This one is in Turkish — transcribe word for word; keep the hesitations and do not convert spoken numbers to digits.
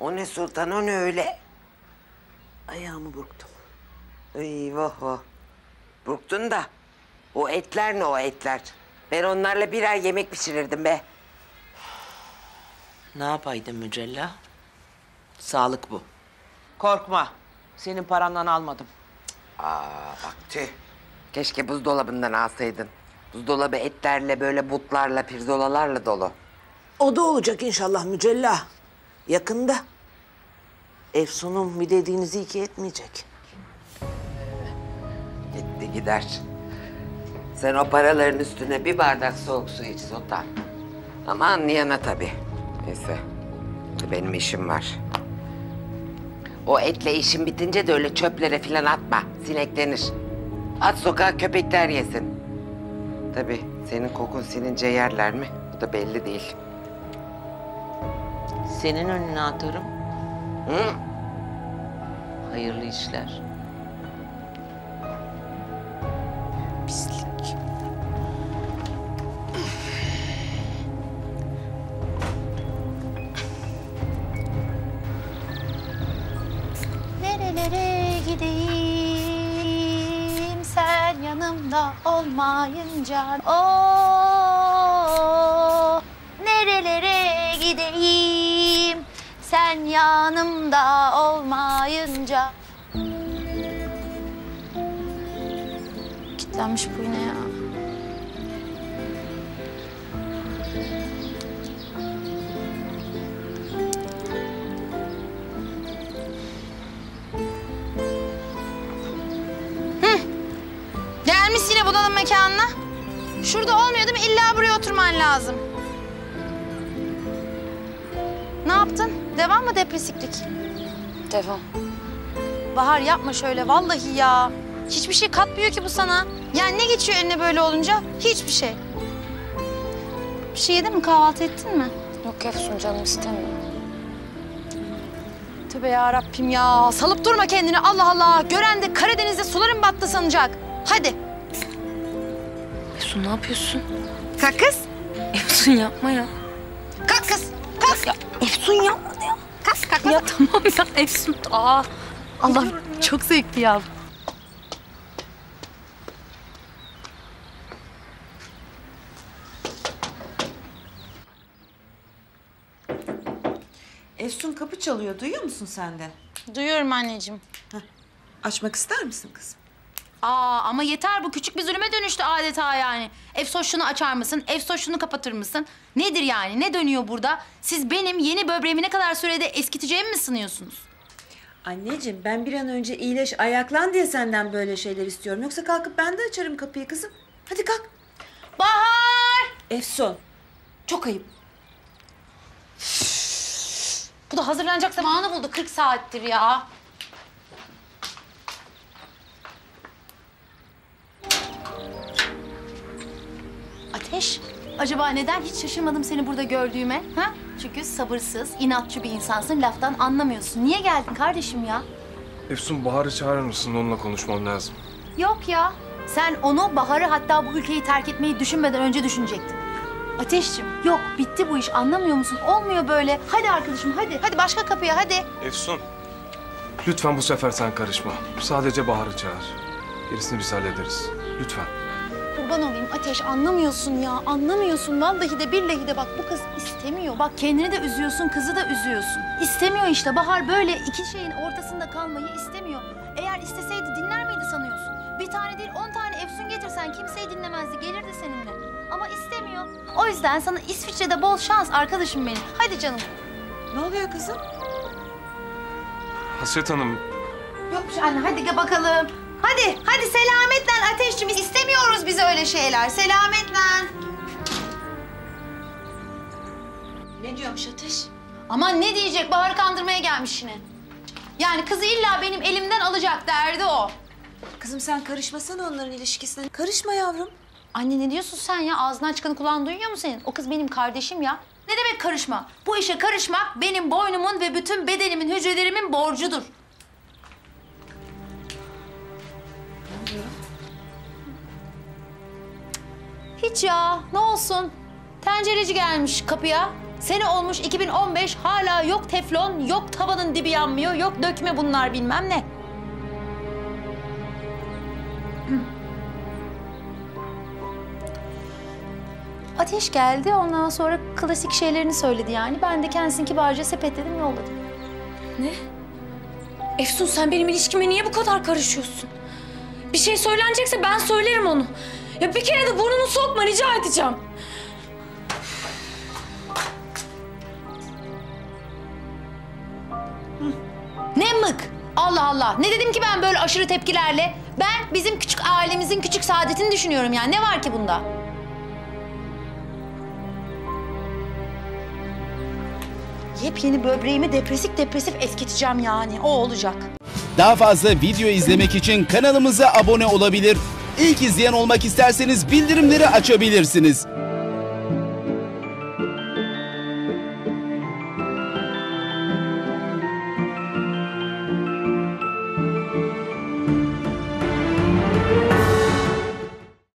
O ne Sultan, o ne öyle? Ayağımı burktum. Eyvah vah. Burktun da. O etler ne o etler? Ben onlarla bir ay yemek pişirirdim be. Ne yapaydın Mücella? Sağlık bu. Korkma. Senin parandan almadım. Aa bak tüh. Keşke buzdolabından alsaydın. Buzdolabı etlerle böyle butlarla, pirzolalarla dolu. O da olacak inşallah Mücella. Yakında. Efsun'un bir dediğinizi iki etmeyecek. Gitti gider. Sen o paraların üstüne bir bardak soğuk su iç Sultan. Ama anlayana tabii. Neyse. Benim işim var. O etle işin bitince de öyle çöplere falan atma. Sineklenir. At sokağa, köpekler yesin. Tabii senin kokun sinince yerler mi? Bu da belli değil. Senin önüne atarım. Hı? Hayırlı işler. Pislik. Nerelere gideyim sen yanımda olmayınca? Oo, nerelere gideyim sen yanımda olmayınca? Kitlenmiş bu yine ya. Gelmiş yine bunalım mekanına. Şurada olmuyor değil mi? İlla buraya oturman lazım. Ne yaptın? Devam mı depresiklik? Devam. Bahar yapma şöyle vallahi ya. Hiçbir şey katmıyor ki bu sana. Yani ne geçiyor eline böyle olunca? Hiçbir şey. Bir şey yedin mi? Kahvaltı ettin mi? Yok Efsun, canım istemiyor. Tövbe ya Rabbim ya. Salıp durma kendini Allah Allah. Gören de Karadeniz'de suların battı sanacak. Hadi. Efsun ne yapıyorsun? Kalk kız. Efsun yapma ya. Kalk kız. Kalk. Ya Efsun yapma ya. Kalk kalk. Ya tamam ya Efsun. Aa. Allah çok zevkli ya. Efsun kapı çalıyor. Duyuyor musun sen de? Duyuyorum anneciğim. Heh. Açmak ister misin kızım? Aa ama yeter, bu küçük bir zulüme dönüştü adeta yani. Efsoş şunu açar mısın? Efsoş şunu kapatır mısın? Nedir yani? Ne dönüyor burada? Siz benim yeni böbreğimi ne kadar sürede eskiteceğimi mi sınıyorsunuz? Anneciğim ben bir an önce iyileş, ayaklan diye senden böyle şeyler istiyorum. Yoksa kalkıp ben de açarım kapıyı kızım. Hadi kalk. Bahar! Efsun. Çok ayıp. Bu da hazırlanacak zamanı buldu. kırk saattir ya. Ateş, acaba neden hiç şaşırmadım seni burada gördüğüme? Ha? Çünkü sabırsız, inatçı bir insansın, laftan anlamıyorsun. Niye geldin kardeşim ya? Efsun, Bahar'ı çağırır mısın? Onunla konuşmam lazım. Yok ya, sen onu, Bahar'ı, hatta bu ülkeyi terk etmeyi düşünmeden önce düşünecektin. Ateşciğim, yok bitti bu iş, anlamıyor musun? Olmuyor böyle. Hadi arkadaşım, hadi. Hadi başka kapıya, hadi. Efsun, lütfen bu sefer sen karışma. Sadece Bahar'ı çağır. Gerisini biz hallederiz. Lütfen. Kurban olayım Ateş, anlamıyorsun ya, anlamıyorsun. Vallahi de billahi de bak bu kız istemiyor. Bak kendini de üzüyorsun, kızı da üzüyorsun. İstemiyor işte, Bahar böyle iki şeyin ortasında kalmayı istemiyor. Eğer isteseydi dinler miydi sanıyorsun? Bir tane değil on tane Efsun getirsen kimseyi dinlemezdi, gelirdi seninle. Ama istemiyor. O yüzden sana İsviçre'de bol şans arkadaşım benim. Hadi canım. Ne oluyor kızım? Hasret Hanım, Yokmuş anne, hadi gel bakalım. Hadi, hadi selametle Ateşciğim. İstemiyoruz biz öyle şeyler. Selametle. Ne diyormuş Ateş? Aman ne diyecek? Bahar'ı kandırmaya gelmiş yine. Yani kızı illa benim elimden alacak derdi o. Kızım sen karışmasana onların ilişkisine. Karışma yavrum. Anne ne diyorsun sen ya? Ağzından çıkanı kulağın duyuyor mu senin? O kız benim kardeşim ya. Ne demek karışma? Bu işe karışmak benim boynumun ve bütün bedenimin, hücrelerimin borcudur. Hiç ya, ne olsun? Tencereci gelmiş kapıya. Sene olmuş iki bin on beş, hala yok teflon, yok tavanın dibi yanmıyor, yok dökme bunlar bilmem ne. Ateş geldi, ondan sonra klasik şeylerini söyledi yani. Ben de kendisini kibarca sepetledim, yolladım. Ne? Efsun, sen benim ilişkime niye bu kadar karışıyorsun? Bir şey söylenecekse ben söylerim onu. Ya bir kere de burnunu sokma, rica edeceğim. Ne mık? Allah Allah. Ne dedim ki ben böyle aşırı tepkilerle? Ben bizim küçük ailemizin küçük saadetini düşünüyorum yani. Ne var ki bunda? Yepyeni böbreğimi depresif depresif eskiteceğim yani. O olacak. Daha fazla video izlemek için kanalımıza abone olabilir. İlk izleyen olmak isterseniz bildirimleri açabilirsiniz.